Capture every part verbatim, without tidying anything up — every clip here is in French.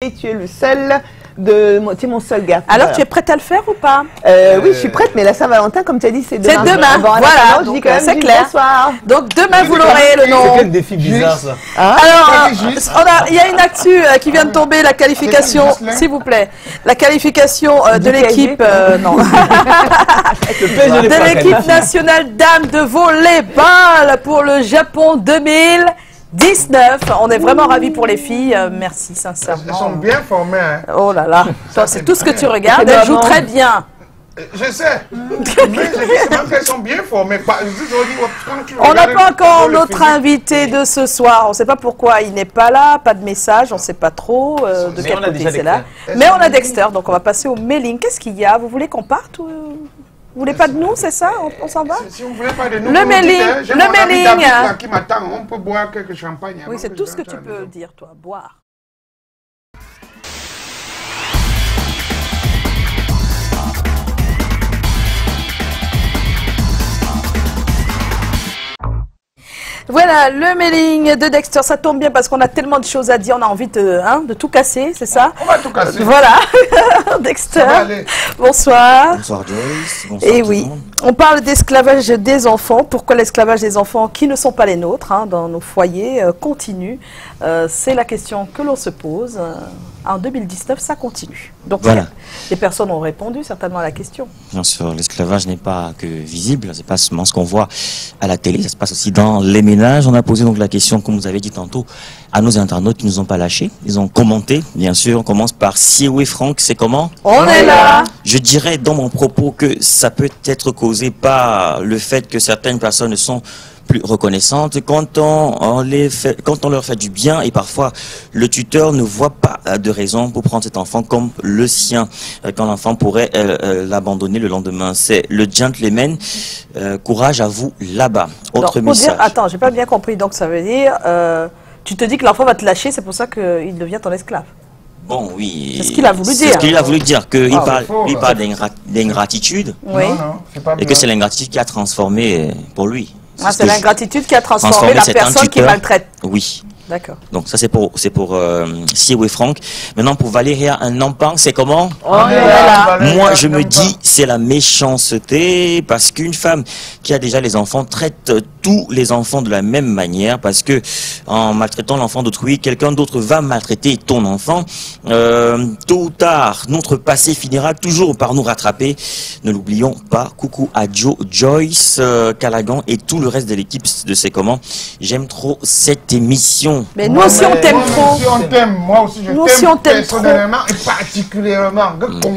et tu es le seul de moi, tu es mon seul gars. Alors, voilà. tu es prête à le faire ou pas? euh, Euh, Oui, je suis prête, mais la Saint-Valentin, comme tu as dit, c'est demain. C'est demain, Bon, voilà, attends, je donc, dis quand même, c'est Julie, clair. bonsoir. Donc, demain, vous l'aurez, le nom. C'est quel défi bizarre, ça. Hein? Alors, C'est euh, juste. on a, il y a une actu euh, qui vient de tomber, la qualification, C'est juste, là. s'il vous plaît, la qualification euh, de Du P S G, l'équipe, euh, non, Le P S G n'est de pas l'équipe qualifié. nationale dames de volleyball pour le Japon deux mille dix-neuf. On est vraiment ravis pour les filles. Euh, merci, Elles sont sincèrement. bien formées. Hein. Oh là là, toi, c'est tout ce que tu regardes. C'est Elles jouent vraiment- très bien. Euh, Je sais. Mais je dis même qu'elles sont bien formées. Pas- je dis, je dis, quand tu On n'a regardes pas encore le notre physique, invité de ce soir. On ne sait pas pourquoi il n'est pas là, pas de message, on ne sait pas trop euh, de Mais quel on a côté déjà c'est là. Dexter. Mais on a Dexter, donc on va passer au mailing. Qu'est-ce qu'il y a? Vous voulez qu'on parte ou... Vous voulez pas de nous, c'est ça? On, on s'en va? Si vous ne voulez pas de nous, Le vous nous mailing, dites, hein. J'ai le mon ami mailing, David, hein. là, qui m'attend. On peut boire quelques champagne. Oui, avant c'est je tout ce que rentre à tu la peux maison. dire, toi, boire. Voilà, le mailing de Dexter, ça tombe bien parce qu'on a tellement de choses à dire, on a envie de, hein, de tout casser, c'est ça? On va tout casser. Voilà, Dexter, Ça va aller. bonsoir. Bonsoir Joyce, bonsoir Et tout oui, le monde. on parle d'esclavage des enfants. Pourquoi l'esclavage des enfants qui ne sont pas les nôtres hein, dans nos foyers euh, continue Euh, C'est la question que l'on se pose. Euh, en deux mille dix-neuf, ça continue. Donc, Voilà. les personnes ont répondu certainement à la question. Bien sûr, l'esclavage n'est pas que visible, c'est pas seulement ce qu'on voit à la télé, ça se passe aussi dans les ménages. On a posé donc la question, comme vous avez dit tantôt, à nos internautes qui nous ont pas lâchés. Ils ont commenté, bien sûr. On commence par Sioué Franck, c'est comment? On est là. Je dirais dans mon propos que ça peut être causé par le fait que certaines personnes sont plus reconnaissantes quand on, on les fait, quand on leur fait du bien et parfois le tuteur ne voit pas euh, de raison pour prendre cet enfant comme le sien euh, quand l'enfant pourrait euh, euh, l'abandonner le lendemain. C'est le gentleman. Euh, courage à vous là-bas. Donc, Autre pour message. dire, attends, j'ai pas bien compris. Donc, ça veut dire, euh, tu te dis que l'enfant va te lâcher, c'est pour ça qu'il devient ton esclave. Bon, oui. C'est ce qu'il a voulu C'est dire. ce qu'il a voulu dire, qu'il Ah, parle, c'est faux, il là. parle d'ingra- d'ingratitude Oui. Non, non, c'est pas et bien. que c'est l'ingratitude qui a transformé euh, pour lui. Ah, ce c'est que je- l'ingratitude qui a transformé transformé la cet personne qui instituteur. maltraite. Oui. D'accord. Donc ça c'est pour c'est pour euh, Sioué Franck. Maintenant pour Valéria un enfant, c'est comment? On est là. Valérie, Moi là, je me n'aime dis c'est la méchanceté parce qu'une femme qui a déjà les enfants traite euh, tous les enfants de la même manière parce que en maltraitant l'enfant d'autrui, quelqu'un d'autre va maltraiter ton enfant. Euh, tôt ou tard, notre passé finira toujours par nous rattraper. Ne l'oublions pas. Coucou à Joe, Joyce, euh, Callaghan et tout le reste de l'équipe de C'est comment. J'aime trop cette émission. Mais pas. nous aussi, on mais- t'aime moi, trop. Si on t'aime, moi aussi je Nous aussi, on t'aime t'aime trop. personnellement et particulièrement.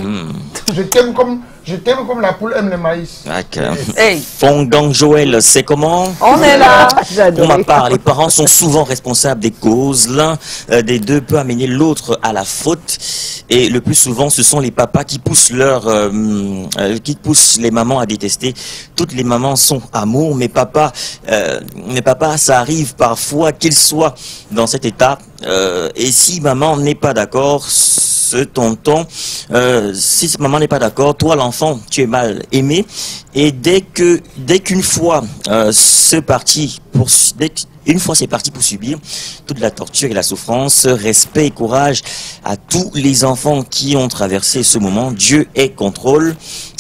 Je t'aime comme, je t'aime comme la poule aime le maïs. D'accord. Hey, Fondant Joël, c'est comment? on est là. Pour ma part, les parents sont souvent responsables des causes. L'un euh, des deux peut amener l'autre à la faute. Et le plus souvent, ce sont les papas qui poussent leur, euh, euh, qui poussent les mamans à détester. Toutes les mamans sont amour, mais papa, euh, mais papa, ça arrive parfois qu'ils soient dans cet état. Euh, et si maman n'est pas d'accord, ce tonton, euh, si maman n'est pas d'accord, toi l'enfant, tu es mal aimé. Et dès que, dès qu'une fois euh, c'est parti pour, dès qu'- une fois c'est parti pour subir toute la torture et la souffrance, respect et courage à tous les enfants qui ont traversé ce moment. Dieu est contrôle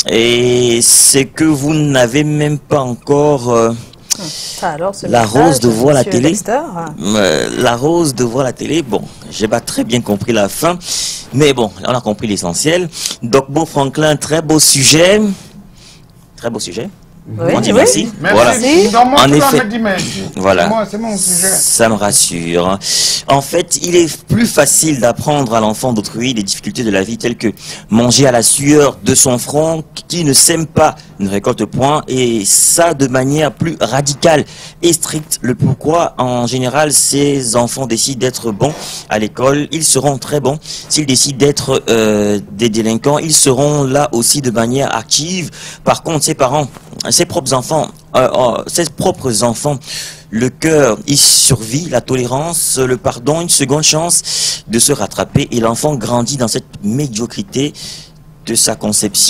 et c'est que vous n'avez même pas encore euh, Ça, alors, ce La message, rose de voir la monsieur télé. Dexter. euh, la rose de voir la télé. Bon, j'ai pas très bien compris la fin, mais bon, on a compris l'essentiel. Doc Beau Franklin, très beau sujet, très beau sujet. Oui, On dit oui. merci. Merci. Voilà. Donc, moi, En tu dois effet. me dire merci. Voilà. Moi, c'est mon sujet. Ça me rassure. En fait, il est plus facile d'apprendre à l'enfant d'autrui les difficultés de la vie telles que manger à la sueur de son front, qui ne sème pas ne récolte point, et ça de manière plus radicale et stricte. Le pourquoi, en général, ces enfants décident d'être bons à l'école, ils seront très bons. S'ils décident d'être euh, des délinquants, ils seront là aussi de manière active. Par contre, ses parents, ses propres enfants, euh, euh, ses propres enfants, le cœur, il survit, la tolérance, le pardon, une seconde chance de se rattraper, et l'enfant grandit dans cette médiocrité de sa conception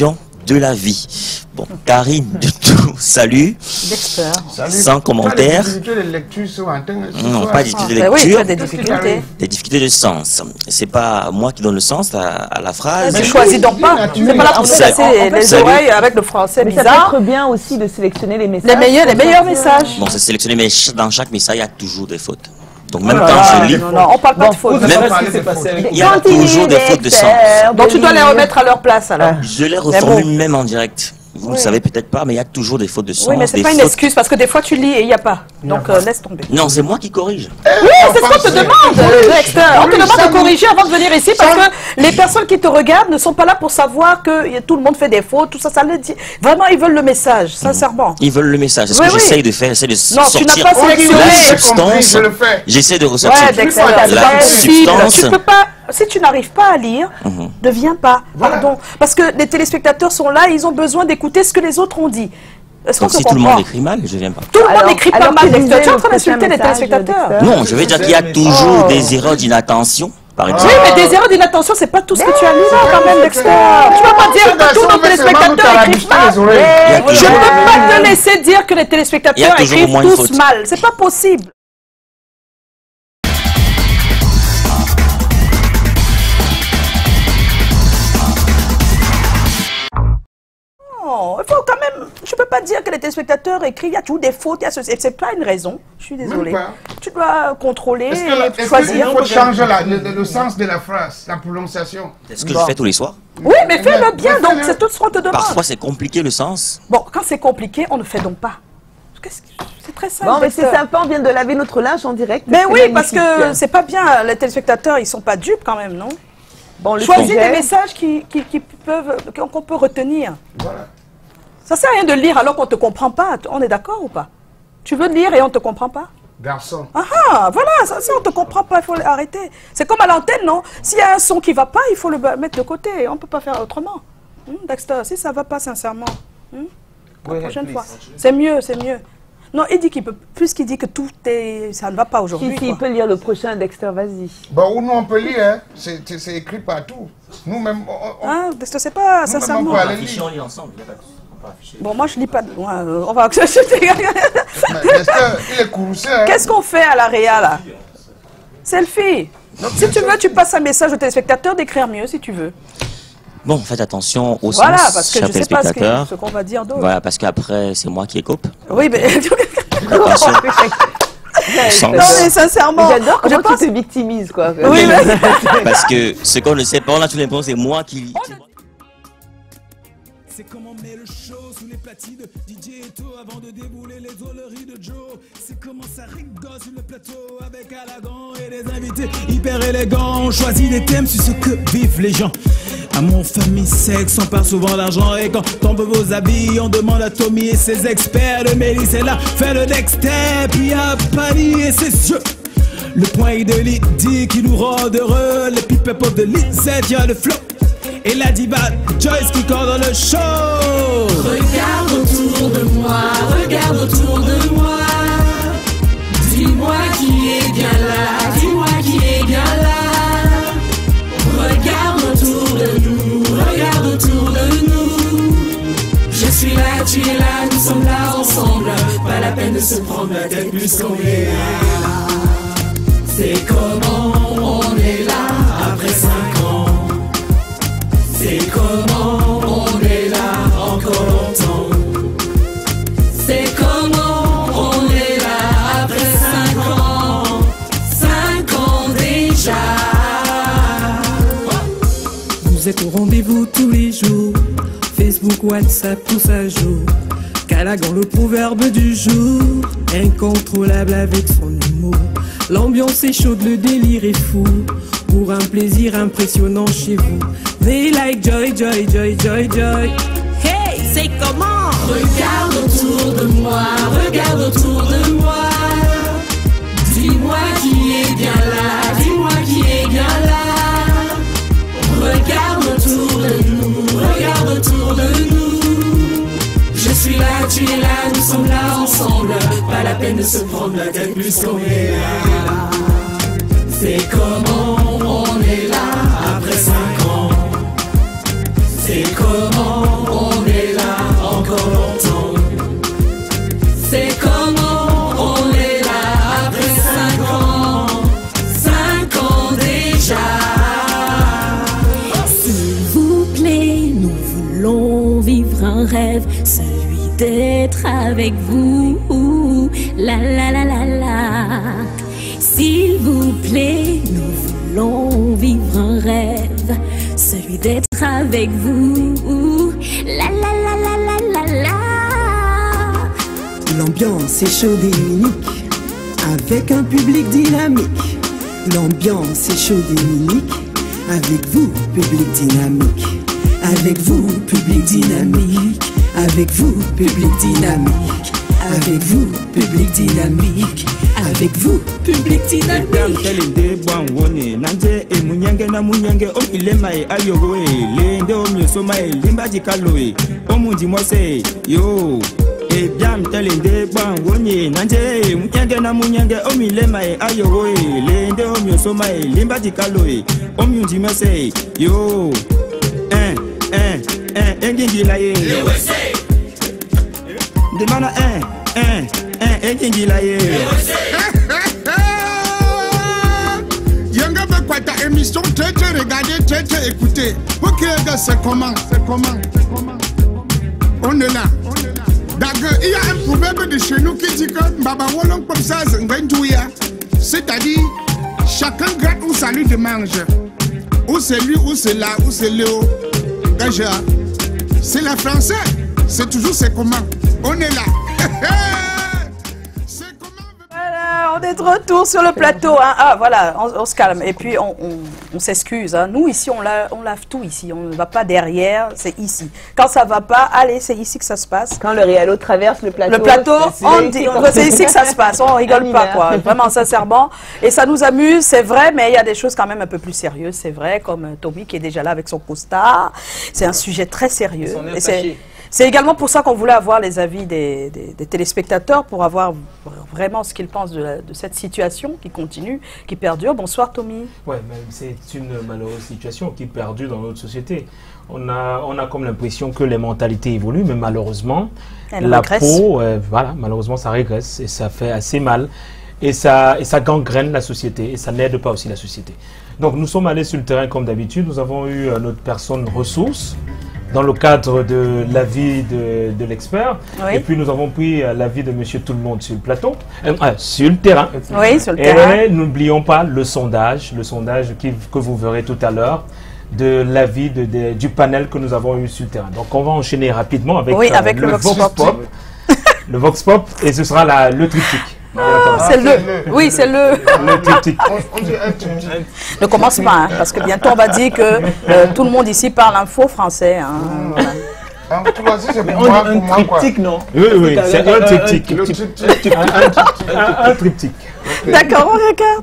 de la vie. Bon, Karine, du tout, salut. Dexter. Salut. Sans commentaire. Pas des difficultés de lecture sur Antenne, c'est Non, quoi? pas des difficultés de Ah, ben oui, lecture, tu as des Qu'est-ce qui difficultés. t'arrive? des difficultés de sens. C'est pas moi qui donne le sens à, à la phrase. Tu Mais choisis oui, donc dis pas. nature. C'est pas là pour se Salut. casser En les, fait, les salut. oreilles avec le français Mais ça bizarre. peut être bien aussi de sélectionner les messages. Les meilleurs, les meilleurs messages. Bon, c'est sélectionné, mais ch- dans chaque message, il y a toujours des fautes. Donc, même Oh là quand là, je lis, non, non, on parle pas Bon, de fautes. vous Même- avez Qu'est-ce parlé qui s'est de passé fautes. avec il y a toujours des fautes de sens. Donc tu dois les remettre à leur place alors. Je les Mais reformule bon. même en direct. Vous ne Oui. le savez peut-être pas, mais il y a toujours des fautes de sens. Oui, mais c'est des pas une fautes- excuse parce que des fois tu lis et il n'y a pas. Donc euh, laisse tomber. Non, c'est moi qui corrige. Oui, c'est ce qu'on te demande, euh, Dexter. On te Oui, demande ça, de corriger avant de venir ici parce ça- que les personnes qui te regardent ne sont pas là pour savoir que y a- tout le monde fait des fautes, tout ça, ça le dit. Vraiment, ils veulent le message, sincèrement. Ils veulent le message. C'est ce Oui, que oui. j'essaye de faire. J'essaie de Non, tu sortir n'as pas On dit sélectionné. oui, la j'ai compris, substance. je le fais. J'essaie de ressortir Ouais, Dexter, la c'est pas possible. substance. Tu peux pas, si tu n'arrives pas à lire, Mhm. ne viens pas. Voilà. Pardon. Parce que les téléspectateurs sont là, ils ont besoin d'écouter ce que les autres ont dit. Est-ce qu'on Donc se si tout le comprend? monde écrit mal, je viens pas. Tout le monde Alors- n'écrit pas alors mal, que Dexter. disait Tu es en le train d'insulter prochain les message, téléspectateurs. Dexter. Non, je vais dire qu'il y a toujours des erreurs d'inattention, par Oui, exemple. mais des erreurs d'inattention, c'est pas tout ce que tu as lu là quand même, Dexter. Tu vas pas dire que tous nos téléspectateurs écrivent mal. Il y a Je toujours- ne peux pas te laisser dire que les Il y a téléspectateurs toujours au écrivent moins une tous faute. mal. C'est pas possible. Non, il faut quand même. Je peux pas dire que les téléspectateurs écrivent. Il y a toujours des fautes. Il y a ceci. C'est pas une raison. Je suis désolée. pas. Tu dois contrôler, Est-ce que- est-ce qu'il choisir. faut changer la- le, le- le sens de la phrase, la prononciation? C'est ce que je fais tous les soirs. Oui, mais fais-le bien. Mais Donc fais-le. c'est tout ce qu'on te demande. Parfois, c'est compliqué le sens. Bon, quand c'est compliqué, on ne fait donc pas. Qu'est-ce que- C'est très simple. Bon, mais c'est Dexter. sympa, on vient de laver notre linge en direct. Mais c'est oui, parce que magnifique. c'est pas bien. Les téléspectateurs, ils sont pas dupes quand même, non? Bon, le Choisis sujet- des messages qui, qui, qui peuvent, qu'on qu'on peut retenir. Voilà. Ça sert à rien de lire alors qu'on te comprend pas. On est d'accord ou pas? Tu veux lire et on te comprend pas? Garçon. Ah ah, voilà, ça, ça on te comprend pas, il faut arrêter. C'est comme à l'antenne, non? S'il y a un son qui va pas, il faut le mettre de côté. On peut pas faire autrement. Hmm, Dexter, si ça va pas sincèrement, hmm, la Oui, prochaine please. fois. C'est mieux, c'est mieux. Non, il dit qu'il peut, puisqu'il dit que tout est, ça ne va pas aujourd'hui. Si, si, il quoi. peut lire le prochain, Dexter, vas-y. Bon, où nous on peut lire, hein. C'est c'est- c'est écrit partout. Nous-mêmes, on, on- Hein, Dexter, c'est pas Nous, sincèrement. maman, on peut aller lire. lit ensemble, il n'y a pas de souci. On peut afficher. Bon, moi je lis pas. Ouais, euh, on va. Mais Lester, il est courroucé, hein. Qu'est-ce qu'on fait à la réa là? Selfie. Si tu veux, tu passes un message au téléspectateur d'écrire mieux si tu veux. Bon, faites attention au Voilà, sens, parce que chers je sais pas ce que- téléspectateurs. ce qu'on va dire d'autre. Voilà, parce qu'après, c'est moi qui écope. Oui, mais. Attention. Ouais, Sans- non, mais sincèrement. J'adore je comment pense. tu te victimises, quoi. Oui, mais. Parce que ce qu'on ne sait pas, on a tout l'impression c'est moi qui... qui- C'est comment on met le show sous les platines de D J Eto avant de débouler les drôleries de Joe. C'est comment ça rigole sur le plateau avec Alagon et des invités hyper élégants. On choisit des thèmes sur ce que vivent les gens. À mon famille sexe, on parle souvent d'argent et quand on veut vos habits, on demande à Tommy et ses experts. Le Mélisse est là, fait le Dexter, puis à Paris et ses yeux. Le point de Lydie qui nous rend heureux. Les pipes pop de Lisette, y'a le flow. Et la diva Joyce qui coordonne le show. Regarde autour de moi, regarde autour de moi. Dis-moi qui est bien là, dis-moi qui est bien là. Regarde autour de nous, regarde autour de nous. Je suis là, tu es là, nous sommes là ensemble. Pas la peine de se prendre la tête plus qu'on est là. C'est comment on est là après cinq ans. C'est comment on est là encore longtemps. C'est comment on est là après cinq ans. Cinq ans déjà. Vous êtes au rendez-vous tous les jours. Facebook, WhatsApp, tout ça joue. Calagan, le proverbe du jour. Incontrôlable avec son humour. L'ambiance est chaude, le délire est fou. Pour un plaisir impressionnant chez vous. They like joy, joy, joy, joy, joy. Hey, c'est comment? Regarde autour de moi, regarde autour de moi. Dis-moi qui est bien là, dis-moi qui est bien là. Regarde autour de nous, regarde autour de nous. Je suis là, tu es là, nous sommes là ensemble. Pas la peine de se prendre la tête plus qu'on est là. C'est comment on est là après cinq ans. C'est comment on un rêve, celui d'être avec vous. La la la la la. S'il vous plaît, nous voulons vivre un rêve, celui d'être avec vous. La la la la la la la. L'ambiance est chaude et unique, avec un public dynamique. L'ambiance est chaude et unique, avec vous, public dynamique. Avec vous, public dynamique. Avec vous, public dynamique. Avec vous, public dynamique. Avec vous, public dynamique. E biam telende bangoni nanje munyenge na munyenge omilema e ayo e lende omyo soma e limba dikalo e omyo ndimase yo eh eh eh engingi la ye demana eh eh eh engingi la ye Yanga ba quoi ta émission tete regarder tete écouter. OK c'est comment c'est comment c'est comment on est là. Il y a un proverbe de chez nous qui dit que Baba Wolong comme ça, c'est-à-dire chacun gratte où ça lui demande. Ou c'est lui, ou c'est là, ou c'est Léo. C'est la français. C'est toujours c'est comment. On est là. Voilà, on est de retour sur le plateau. Hein. Ah voilà, on, on se calme et puis on, on, on s'excuse. Hein. Nous ici, on, la, on lave tout ici. On ne va pas derrière, c'est ici. Quand ça va pas, allez, c'est ici que ça se passe. Quand le réalo traverse le plateau. Le plateau, on dit, c'est ici que ça se passe. On rigole pas quoi. Vraiment sincèrement. Et ça nous amuse, c'est vrai, mais il y a des choses quand même un peu plus sérieuses, c'est vrai, comme Tommy qui est déjà là avec son costard. C'est un sujet très sérieux. Et c'est C'est également pour ça qu'on voulait avoir les avis des, des, des téléspectateurs, pour avoir vraiment ce qu'ils pensent de, la, de cette situation qui continue, qui perdure. Bonsoir Tommy. Oui, c'est une malheureuse situation qui perdure dans notre société. On a, on a comme l'impression que les mentalités évoluent, mais malheureusement, Elle la régresse. peau, euh, voilà, malheureusement ça régresse et ça fait assez mal. Et ça, et ça gangrène la société et ça n'aide pas aussi la société. Donc nous sommes allés sur le terrain comme d'habitude. Nous avons eu euh, notre personne ressource dans le cadre de l'avis de, de l'expert. Oui. Et puis nous avons pris euh, l'avis de Monsieur Tout-le-Monde sur le plateau, euh, euh, sur le terrain. Oui, sur le et terrain. n'oublions pas le sondage, le sondage qui, que vous verrez tout à l'heure, de l'avis de, de, du panel que nous avons eu sur le terrain. Donc on va enchaîner rapidement avec, oui, euh, avec le, le Vox Pop. Pop. Le Vox Pop, et ce sera la, le triptyque. Ah, c'est le, le, oui, c'est le. Le triptyque. Ne commence pas, hein, parce que bientôt on va dire que euh, tout le monde ici parle un faux français. Hein, mmh. voilà. Mais on dit un triptyque, non? Oui, oui, c'est un triptyque. Un triptyque. D'accord, on regarde.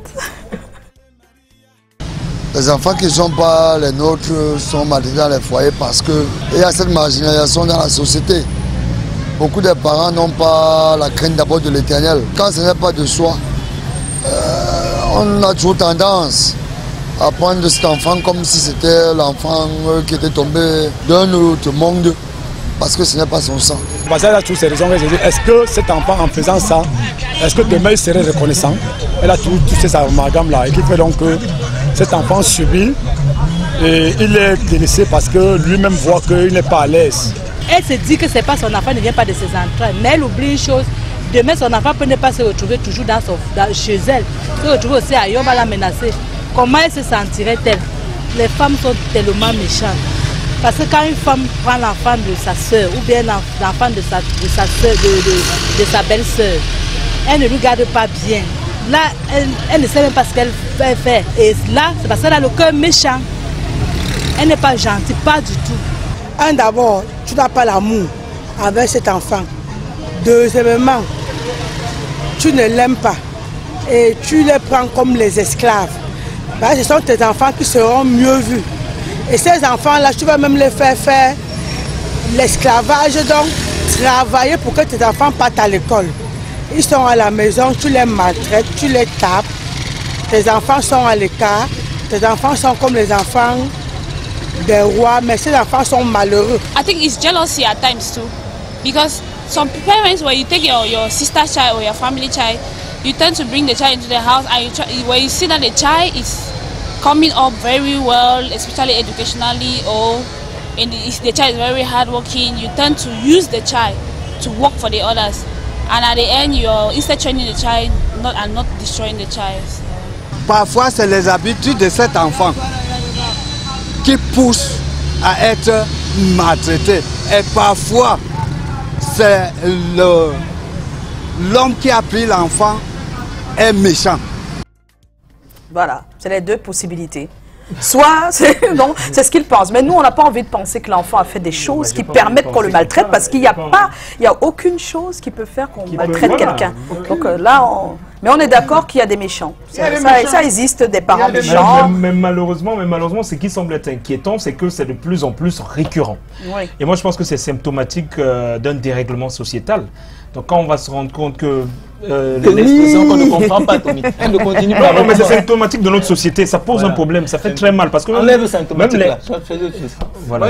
Les enfants qui ne sont pas les nôtres sont maltraités dans les foyers parce qu'il y a cette marginalisation dans la société. Beaucoup de parents n'ont pas la crainte d'abord de l'éternel. Quand ce n'est pas de soi, euh, on a toujours tendance à prendre cet enfant comme si c'était l'enfant qui était tombé d'un autre monde, parce que ce n'est pas son sang. Parce qu'elle a toutes ces raisons, est-ce que cet enfant, en faisant ça, est-ce que demain il serait reconnaissant? Elle a tous ces amalgames là, et qui fait donc que cet enfant subit et il est délaissé parce que lui-même voit qu'il n'est pas à l'aise. Elle se dit que c'est pas son enfant, ne vient pas de ses entrailles, mais elle oublie une chose. Demain, son enfant peut ne pas se retrouver toujours dans son, dans, chez elle, se retrouver aussi ailleurs, on va la menacer. Comment elle se sentirait-elle? Les femmes sont tellement méchantes. Parce que quand une femme prend l'enfant de sa soeur ou bien l'enfant de sa, de sa, soeur, de, de, de sa belle-sœur, elle ne lui garde pas bien. Là, elle, elle ne sait même pas ce qu'elle fait. Et là, c'est parce qu'elle a le cœur méchant. Elle n'est pas gentille, pas du tout. Un, d'abord, tu n'as pas l'amour avec cet enfant. Deuxièmement, tu ne l'aimes pas et tu les prends comme les esclaves. Ben, ce sont tes enfants qui seront mieux vus. Et ces enfants-là, tu vas même les faire faire l'esclavage, donc travailler pour que tes enfants partent à l'école. Ils sont à la maison, tu les maltraites, tu les tapes. Tes enfants sont à l'écart. Tes enfants sont comme les enfants des rois, mais ces enfants sont malheureux. I think it's jealousy at times too, because some parents, when you take your, your sister's child or your family child, you tend to bring the child into the house, and you try, when you see that the child is coming up very well, especially educationally, or and if the child is very hardworking, you tend to use the child to work for the others. And at the end, you're instead training the child not, and not destroying the child. Parfois, c'est les habitudes de cet enfant qui poussent à être maltraité. Et parfois, c'est l'homme qui a pris l'enfant est méchant. Voilà, c'est les deux possibilités. Soit, c'est ce qu'il pense. Mais nous, on n'a pas envie de penser que l'enfant a fait des choses qui permettent qu'on le maltraite, parce qu'il n'y a pas, il n'y a aucune chose qui peut faire qu'on maltraite voilà. quelqu'un. Donc euh, là, on... mais on est d'accord qu'il y a des méchants. Ça, ça, ça existe, des parents méchants. Mais, mais, mais malheureusement, mais malheureusement, ce qui semble être inquiétant, c'est que c'est de plus en plus récurrent. Oui. Et moi, je pense que c'est symptomatique euh, d'un dérèglement sociétal. Donc quand on va se rendre compte que... Euh, l'expression qu'on ne comprend pas, Tommy. Elle ne continue pas. Non, mais c'est symptomatique de notre société. Ça pose voilà. un problème. Ça fait très mal. Parce que enlève le symptomatique les... là. Voilà.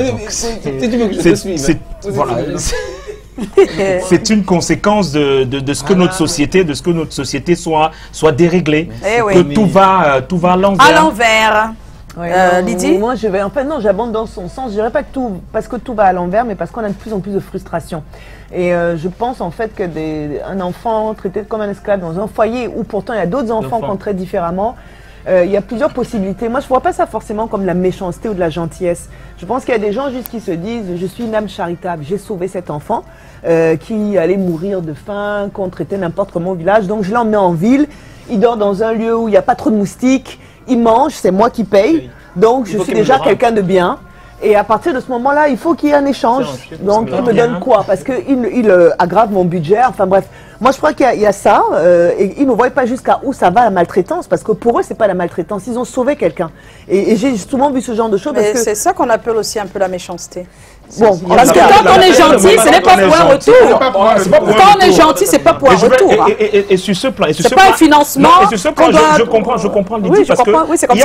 C'est une conséquence de, de, de ce que notre société, de ce que notre société soit, soit déréglée. Eh oui. Que tout va, tout va à l'envers. À l'envers. Ouais, euh, non, Lydie? Moi, je vais, en fait, non, j'abonde dans son sens. Je dirais pas que tout, parce que tout va à l'envers, mais parce qu'on a de plus en plus de frustration. Et euh, je pense en fait que des, un enfant traité comme un esclave dans un foyer où pourtant il y a d'autres enfants qu'on traite différemment, euh, il y a plusieurs possibilités. Moi, je vois pas ça forcément comme de la méchanceté ou de la gentillesse. Je pense qu'il y a des gens juste qui se disent, je suis une âme charitable, j'ai sauvé cet enfant euh, qui allait mourir de faim, qu'on traitait n'importe comment au village, donc je l'ai emmené en ville. Il dort dans un lieu où il n'y a pas trop de moustiques. Il mange, c'est moi qui paye, donc je suis déjà quelqu'un de bien. Et à partir de ce moment-là, il faut qu'il y ait un échange. Donc, il me donne quoi? Parce qu'il il, euh, aggrave mon budget. Enfin bref, moi je crois qu'il y, y a ça. Euh, et ils ne me voient pas jusqu'à où ça va la maltraitance. Parce que pour eux, c'est pas la maltraitance. Ils ont sauvé quelqu'un. Et, et j'ai souvent vu ce genre de choses. Que... C'est ça qu'on appelle aussi un peu la méchanceté. Bon, parce que quand on est gentil, ce n'est pas pour un retour. Quand on est gentil, c'est pas pour un retour. Et sur ce plan, c'est pas un financement. Et sur ce plan, je comprends, je comprends l'idée parce que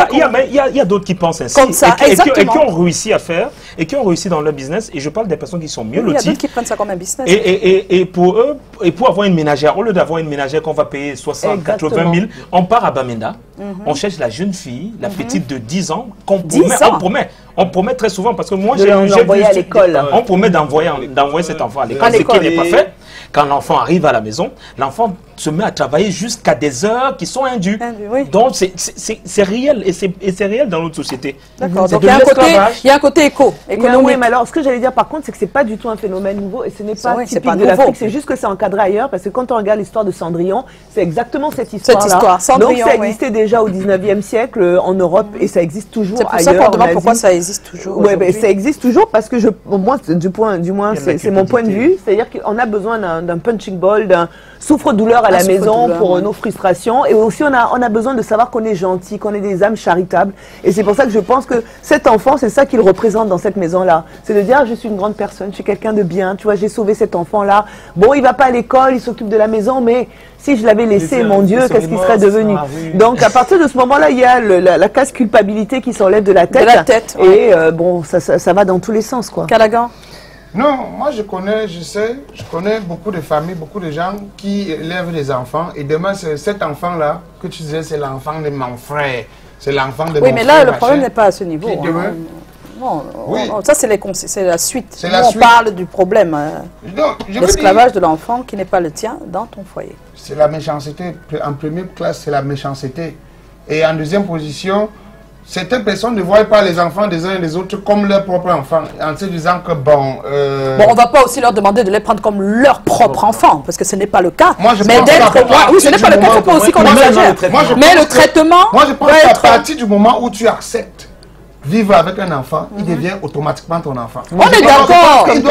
il y a d'autres qui pensent ainsi et qui ont réussi à faire et qui ont réussi dans leur business. Et je parle des personnes qui sont mieux loties. Il y a d'autres qui prennent ça comme un business. Et pour eux, et pour avoir une ménagère, au lieu d'avoir une ménagère qu'on va payer soixante, quatre-vingt mille, on part à Bamenda, on cherche la jeune fille, la petite de dix ans, qu'on promet. On promet très souvent, parce que moi j'ai envoyé à l'école. On promet d'envoyer d'envoyer cet enfant à l'école, ce qui n'est pas fait. Quand l'enfant arrive à la maison, l'enfant se met à travailler jusqu'à des heures qui sont indues. Oui. Donc c'est réel, et c'est réel dans notre société. D'accord, donc il y, a un côté, il y a un côté éco, économique. Oui, mais alors ce que j'allais dire par contre, c'est que c'est pas du tout un phénomène nouveau, et ce n'est pas oui, typique pas de l'Afrique, c'est juste que c'est encadré ailleurs, parce que quand on regarde l'histoire de Cendrillon, c'est exactement cette histoire-là. Cette histoire, Cendrillon, donc ça existait oui. déjà au dix-neuvième siècle en Europe, et ça existe toujours ailleurs. C'est pour ça qu'on demande pourquoi ça existe toujours. Oui, mais ça existe toujours parce que je, moi, du, point, du moins, c'est mon point de vue, c'est-à-dire qu'on a besoin d'un punching ball, d'un souffre-douleur à la maison pour oui. nos frustrations, et aussi on a, on a besoin de savoir qu'on est gentil, qu'on est des âmes charitables, et c'est pour ça que je pense que cet enfant, c'est ça qu'il représente dans cette maison-là, c'est de dire ah, je suis une grande personne, je suis quelqu'un de bien, tu vois, j'ai sauvé cet enfant-là, bon il va pas à l'école, il s'occupe de la maison, mais si je l'avais laissé, mon Dieu, qu'est-ce qu'il serait devenu? Donc à partir de ce moment-là, il y a le, la, la casse culpabilité qui s'enlève de la tête, de la tête et ouais. euh, bon, ça, ça, ça va dans tous les sens, quoi. Callaghan? Non, moi je connais, je sais, je connais beaucoup de familles, beaucoup de gens qui élèvent des enfants, et demain cet enfant-là, que tu disais, c'est l'enfant de mon frère, c'est l'enfant de oui, mon frère. Oui, mais là, le problème n'est pas à ce niveau. Hein. Demain, non, oui. on, ça c'est la suite. Nous, la on suite. parle du problème, euh, l'esclavage de l'enfant qui n'est pas le tien dans ton foyer. C'est la méchanceté. En première classe, c'est la méchanceté. Et en deuxième position, certaines personnes ne voient pas les enfants des uns et des autres comme leurs propres enfants, en se disant que bon... Euh... Bon, on ne va pas aussi leur demander de les prendre comme leurs propres enfants, parce que ce n'est pas le cas. Moi, je mais d'être... Oui, ce n'est pas le cas, il ne faut pas aussi qu'on exagère. Mais le traitement... Moi, je pense qu'à partir du moment où tu acceptes vivre avec un enfant, mm-hmm. il devient automatiquement ton enfant. On est d'accord. Oui,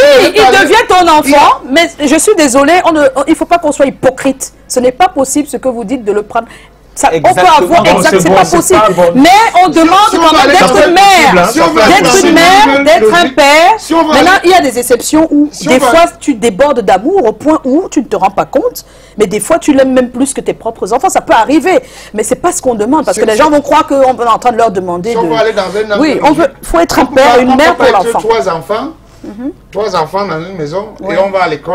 il devient ton enfant, mais je suis désolée, on ne, on, il ne faut pas qu'on soit hypocrite. Ce n'est pas possible ce que vous dites de le prendre... Ça, on peut avoir, exact, c'est pas possible, pas bon. Mais on demande si quand même d'être une mère, si d'être une mère, d'être un père. Si Maintenant, il y a des exceptions où si des fois tu débordes d'amour au point où tu ne te rends pas compte, mais des fois tu l'aimes même plus que tes propres enfants, ça peut arriver, mais c'est pas ce qu'on demande, parce que les gens vont croire qu'on est en train de leur demander si de... on veut aller dans un oui, on veut, faut être un père, une mère pour l'enfant. Trois enfants, trois enfants dans une maison, et on va à l'école.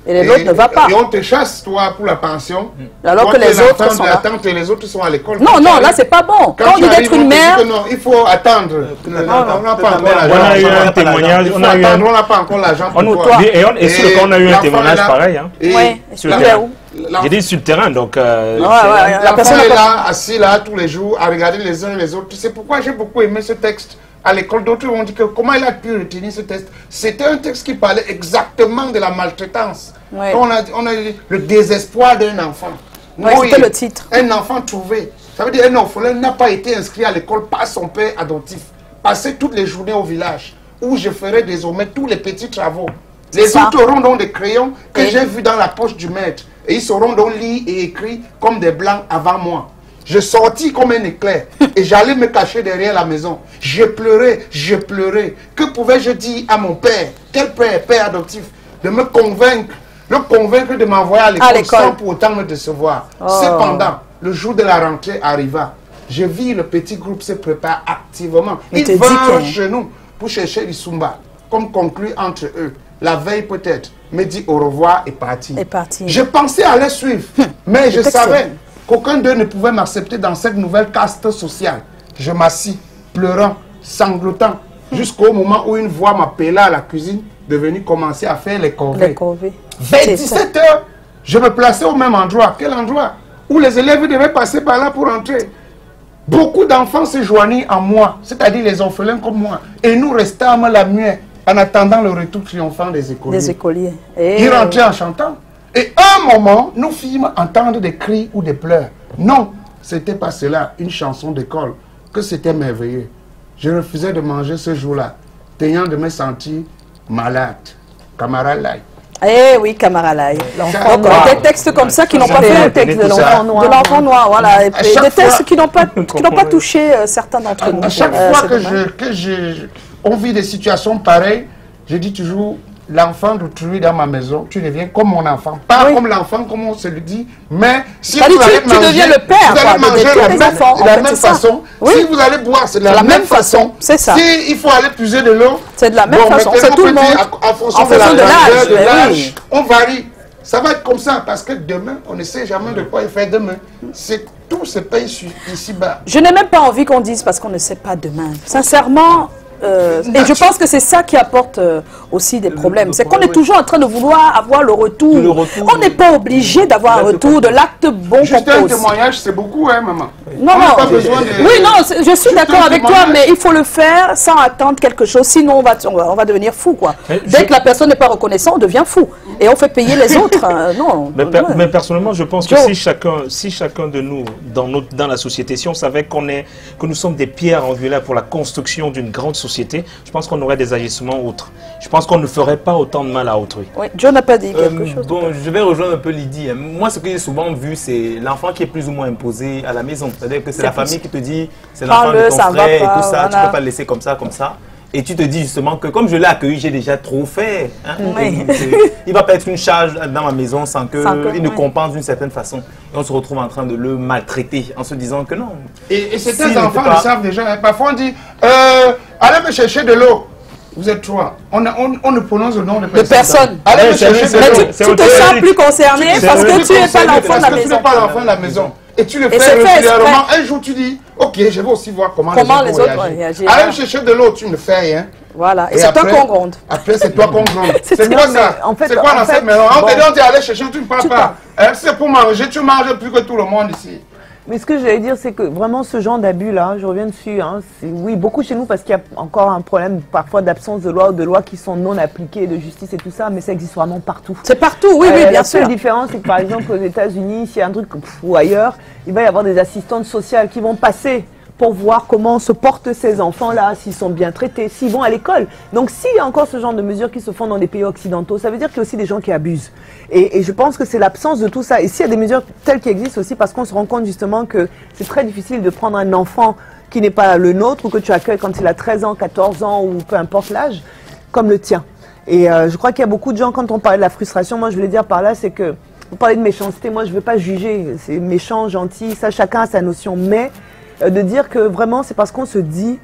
Et l'autre ne va pas. Et on te chasse, toi, pour la pension. Alors toi, que les autres enfants sont de là. la tante et les autres sont à l'école. Non, non, là, c'est pas bon. Quand, on dit d'être une mère... Non, il faut attendre. On n'a pas encore l'argent. On a eu un témoignage. On n'a pas encore l'argent pour toi. Et sur le cas, on a eu un témoignage pareil. Oui, sur le terrain. J'ai dit sur le terrain, donc... Euh, ouais, ouais, la personne est là, assis là, tous les jours, à regarder les uns et les autres. C'est pourquoi j'ai beaucoup aimé ce texte. À l'école, d'autres ont dit que comment il a pu retenir ce texte. C'était un texte qui parlait exactement de la maltraitance. Ouais. On, a, on a dit le désespoir d'un enfant. Ouais, c'était le titre. Un enfant trouvé. Ça veut dire un orphelin n'a pas été inscrit à l'école par son père adoptif. Passer toutes les journées au village, où je ferai désormais tous les petits travaux. Les ça. autres auront donc des crayons que j'ai vus dans la poche du maître. Et ils sauront donc lire et écrire comme des blancs avant moi. Je sortis comme un éclair et j'allais me cacher derrière la maison. Je pleurais, je pleurais. Que pouvais-je dire à mon père, quel père, père adoptif, de me convaincre, le convaincre de m'envoyer à l'école sans pour autant me décevoir. Oh. Cependant, le jour de la rentrée arriva. Je vis le petit groupe se préparer activement. Ils vinrent chez nous pour chercher l'Isumba, comme conclu entre eux. La veille peut-être, me dit au revoir et parti. Et parti. Je pensais aller suivre, mais je savais qu'aucun d'eux ne pouvait m'accepter dans cette nouvelle caste sociale. Je m'assis, pleurant, sanglotant, jusqu'au moment où une voix m'appela à la cuisine de venir commencer à faire les corvées. Les corvées. Vers dix-sept heures, je me plaçais au même endroit. Quel endroit? Où les élèves devaient passer par là pour entrer. Beaucoup d'enfants se joignirent à moi, c'est-à-dire les orphelins comme moi. Et nous restâmes la muette en attendant le retour triomphant des écoliers. Des écoliers. Et ils rentraient en chantant. Et à un moment, nous fîmes entendre des cris ou des pleurs. Non, c'était pas cela, une chanson d'école, que c'était merveilleux. Je refusais de manger ce jour-là, tenant de me sentir malade. Camarade Lai. Eh oui, camarade Lai. Des textes comme ça qui n'ont pas fait le texte de l'enfant noir. De l'enfant noir, voilà. Et des textes qui n'ont pas, qui n'ont pas touché euh, certains d'entre nous. À chaque euh, fois que, je, que je, on vit des situations pareilles, je dis toujours, l'enfant d'autrui dans ma maison, tu deviens comme mon enfant. Pas oui. comme l'enfant, comme on se le dit, mais si vous allez tu, manger, tu deviens le père, vous allez quoi, manger de, la, les même, enfants, de la en fait, même façon. Oui. Si vous allez boire, c'est de la, la même, même façon. C'est ça. Si il faut aller puiser de l'eau, c'est de la même bon, façon. C'est tout le monde. En fonction en de l'âge, la, de oui. on varie. Ça va être comme ça, parce que demain, on ne sait jamais de quoi il fait demain. C'est tout se paye ici-bas. Je n'ai même pas envie qu'on dise parce qu'on ne sait pas demain. Sincèrement, Euh, et je pense que c'est ça qui apporte euh, aussi des problèmes. C'est qu'on est toujours en train de vouloir avoir le retour. Le retour on n'est pas obligé d'avoir un retour de l'acte bon qu'on Juste un témoignage, c'est beaucoup, hein, maman. Non, on non. Pas besoin de... Oui, non, je suis d'accord avec toi, mais il faut le faire sans attendre quelque chose. Sinon, on va, on va, on va devenir fou, quoi. Mais Dès je... que la personne n'est pas reconnaissante, on devient fou. Et on fait payer les autres. Hein. Non. Mais, per, mais personnellement, je pense que si chacun, si chacun de nous, dans, notre, dans la société, si on savait qu'on est, que nous sommes des pierres angulaires pour la construction d'une grande société, je pense qu'on aurait des agissements autres. Je pense qu'on ne ferait pas autant de mal à autrui. Oui, John n'a pas dit quelque euh, chose. Bon, je vais rejoindre un peu Lydie. Moi, ce que j'ai souvent vu, c'est l'enfant qui est plus ou moins imposé à la maison. C'est-à-dire que c'est la famille qui te dit, c'est l'enfant de ton frère et tout ça, voilà. Tu ne peux pas le laisser comme ça, comme ça. Et tu te dis justement que comme je l'ai accueilli, j'ai déjà trop fait. Hein, oui. Il ne va pas être une charge dans ma maison sans qu'il qu ne oui. compense d'une certaine façon. Et on se retrouve en train de le maltraiter en se disant que non. Et, et certains si enfants pas... le savent déjà. Parfois on dit, euh, allez me chercher de l'eau. Vous êtes trois. On, a, on, on ne prononce le nom de personne. De personne. Allez ouais, me chercher de l'eau. Tu, tu te sens plus concerné parce que tu n'es pas l'enfant de la maison. Tu n'es pas l'enfant de la maison. Et tu le et fais régulièrement. Un jour, tu dis, ok, je vais aussi voir comment, comment les autres vont réagir. Allez me chercher de l'eau, tu ne fais rien. Voilà, et, et c'est toi qu'on gronde. Après, c'est toi qu'on gronde. C'est quoi ça? C'est quoi dans cette maison? On te dit, on t'est allé chercher, tu ne parles pas. C'est pour manger, tu manges plus que tout le monde ici. Mais ce que j'allais dire, c'est que vraiment ce genre d'abus-là, je reviens dessus, hein, oui, beaucoup chez nous parce qu'il y a encore un problème parfois d'absence de loi ou de lois qui sont non appliquées, de justice et tout ça, mais ça existe vraiment partout. C'est partout, oui, euh, oui, bien sûr. La seule différence, c'est que par exemple aux États-Unis, s'il y a un truc pff, ou ailleurs, il va y avoir des assistantes sociales qui vont passer pour voir comment se portent ces enfants-là, s'ils sont bien traités, s'ils vont à l'école. Donc s'il y a encore ce genre de mesures qui se font dans des pays occidentaux, ça veut dire qu'il y a aussi des gens qui abusent. Et, et je pense que c'est l'absence de tout ça. Et s'il y a des mesures telles qui existent aussi, parce qu'on se rend compte justement que c'est très difficile de prendre un enfant qui n'est pas le nôtre, ou que tu accueilles quand il a treize ans, quatorze ans, ou peu importe l'âge, comme le tien. Et euh, je crois qu'il y a beaucoup de gens, quand on parlait de la frustration, moi je voulais dire par là, c'est que, vous parlez de méchanceté, moi je ne veux pas juger, c'est méchant, gentil, ça chacun a sa notion, mais de dire que vraiment c'est parce qu'on se dit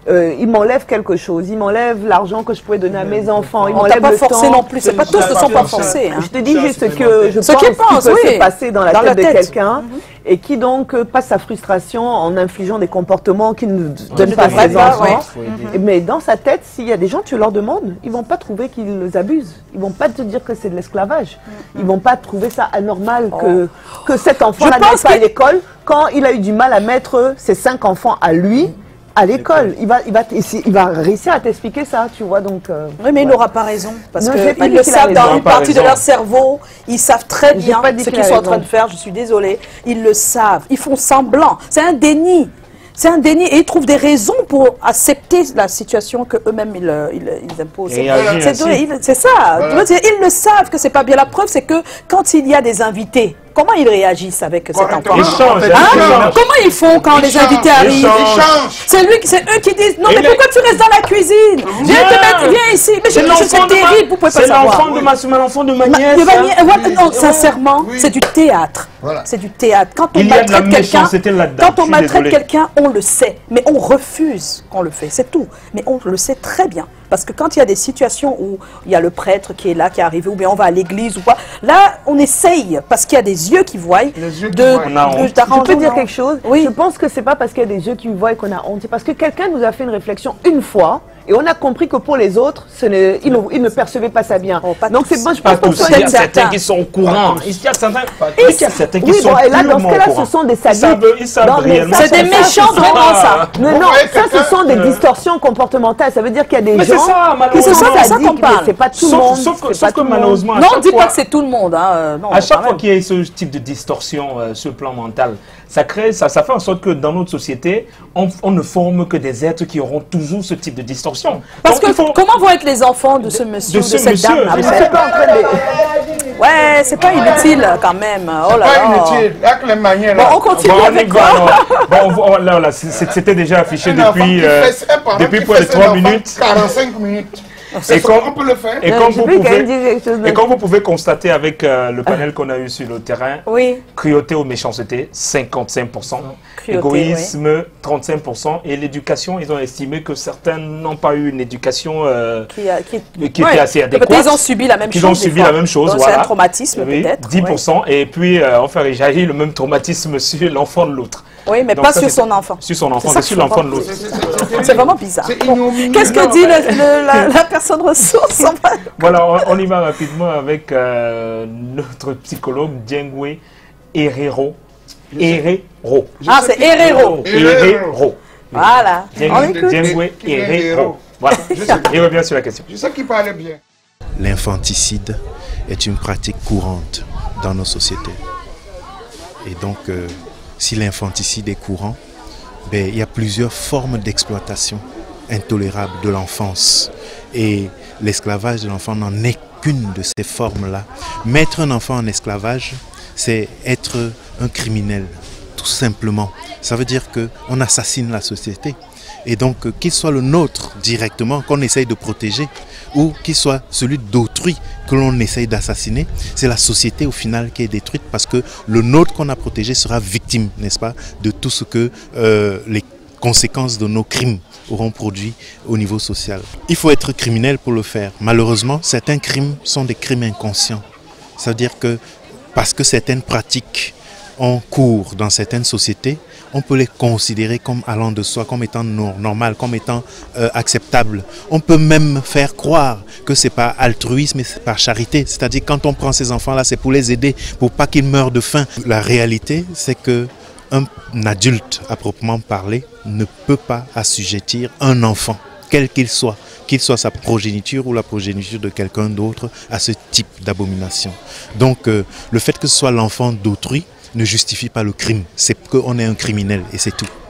euh, il m'enlève quelque chose, il m'enlève l'argent que je pouvais donner à mes enfants, il on m'enlève pas le forcé temps. non plus, c'est pas tous ne sont pas forcés. Hein. Je te dis juste que je Ce pense qu'il pense, qu'il peut oui. se passer dans la Dans tête, la de tête. quelqu'un mm-hmm. et qui donc euh, passe sa frustration en infligeant des comportements qu'il ne donne ouais, pas à ses pas, enfants. ouais. Mm-hmm. Mais dans sa tête, s'il y a des gens, tu leur demandes, ils vont pas trouver qu'ils les abusent. Ils vont pas te dire que c'est de l'esclavage. Mm-hmm. Ils vont pas trouver ça anormal oh. que, que cet enfant-là n'aille pas à l'école quand il a eu du mal à mettre ses cinq enfants à lui. À l'école, il va, il, va, il va réussir à t'expliquer ça, tu vois, donc... Euh, oui, mais ouais. il n'aura pas raison, parce qu'ils le savent dans une partie de leur cerveau, ils savent très bien ce qu'ils sont en train de faire, je suis désolée, ils le savent, ils font semblant, c'est un déni, c'est un déni, et ils trouvent des raisons pour accepter la situation qu'eux-mêmes ils, ils, ils imposent. C'est ça, voilà. Ils le savent que c'est pas bien, la preuve c'est que quand il y a des invités, comment ils réagissent avec cet enfant? Ils changent. Hein? Comment ils font quand ils les changent. invités arrivent? C'est lui, c'est eux qui disent non, mais les... pourquoi tu restes dans la cuisine? Viens te mettre, viens ici. Mais je suis terrible, vous pouvez pas savoir. C'est l'enfant de ma nièce. Non, sincèrement, c'est du théâtre. C'est du théâtre. Quand on maltraite quelqu'un, quand on maltraite quelqu'un, on le sait, mais on refuse qu'on le fait. C'est tout. Mais on le sait très bien. Parce que quand il y a des situations où il y a le prêtre qui est là, qui est arrivé, ou bien on va à l'église ou quoi, là, on essaye, parce qu'il y a des yeux qui voient, yeux qui de, voient. de, Je peux dire quelque chose? Oui. Je pense que c'est pas parce qu'il y a des yeux qui voient qu'on a honte, c'est parce que quelqu'un nous a fait une réflexion une fois, et on a compris que pour les autres, ce ne, ils, ne, ils ne percevaient pas ça bien. Oh, Donc c'est moi, je pense que il y a certains qui sont au courant. Il y a certains, il y a certains qui oui, sont bon, et là, dans ce cas-là, ce sont des sadiques. C'est des méchants, vraiment ça. Non, non, ça, ce sont des distorsions comportementales. Ça veut dire qu'il y a des gens qui sont sadiques, mais c'est pas tout le monde. Sauf que malheureusement, non, on ne dit pas que c'est tout le monde. À chaque fois qu'il y a ce type de distorsion sur le plan mental, ça crée, ça, ça fait en sorte que dans notre société, on, on ne forme que des êtres qui auront toujours ce type de distorsion. Parce Donc, que faut... comment vont être les enfants de ce monsieur, de, ce de cette monsieur, dame là, ouais, c'est pas inutile quand même. Oh là là. Pas inutile. Là que les manières, là. Bon, on continue bon, avec quoi bon, bon, là, là, c'était déjà affiché un depuis, euh, depuis près de trois minutes. quarante-cinq minutes. Et comme, on peut le faire. Et, comme vous, pouvez, et comme vous pouvez constater avec euh, le panel qu'on a eu sur le terrain, oui. cruauté ou méchanceté, cinquanté-cinq pour cent, cruauté, égoïsme, oui. trente-cinq pour cent, et l'éducation, ils ont estimé que certains n'ont pas eu une éducation euh, qui, a, qui, qui ouais. était assez adéquate. Ils ont subi la même qu'ils chose. Ils ont subi la même chose, Donc, voilà. C'est un traumatisme oui, peut-être. dix pour cent, ouais. Et puis euh, on fait réjaillir le même traumatisme sur l'enfant de l'autre. Oui, mais Donc, pas ça, sur son enfant. Sur son enfant, mais sur l'enfant de l'autre. C'est vraiment bizarre. Bon. Qu'est-ce que dit le, le, la, la personne ressource? Voilà, on, on y va rapidement avec euh, notre psychologue Diengwe Herrero. Herero. Ah, c'est Herero. Herero. Voilà. Diengwe Herero. Voilà, il revient sur la question. Je sais qu'il parlait bien. L'infanticide est une pratique courante dans nos sociétés. Et donc, euh, si l'infanticide est courant, ben, il y a plusieurs formes d'exploitation intolérable de l'enfance. Et l'esclavage de l'enfant n'en est qu'une de ces formes-là. Mettre un enfant en esclavage, c'est être un criminel, tout simplement. Ça veut dire qu'on assassine la société. Et donc, qu'il soit le nôtre directement, qu'on essaye de protéger, ou qu'il soit celui d'autrui que l'on essaye d'assassiner, c'est la société au final qui est détruite parce que le nôtre qu'on a protégé sera victime, n'est-ce pas, de tout ce que euh, les conséquences de nos crimes auront produit au niveau social. Il faut être criminel pour le faire. Malheureusement, certains crimes sont des crimes inconscients. Ça veut dire que parce que certaines pratiques ont cours dans certaines sociétés, on peut les considérer comme allant de soi, comme étant normal, comme étant euh, acceptable. On peut même faire croire que ce n'est pas altruisme, mais c'est par charité. C'est-à-dire quand on prend ces enfants-là, c'est pour les aider, pour pas qu'ils meurent de faim. La réalité, c'est que un adulte, à proprement parler, ne peut pas assujettir un enfant, quel qu'il soit, qu'il soit sa progéniture ou la progéniture de quelqu'un d'autre, à ce type d'abomination. Donc, euh, le fait que ce soit l'enfant d'autrui ne justifie pas le crime. C'est qu'on est un criminel et c'est tout.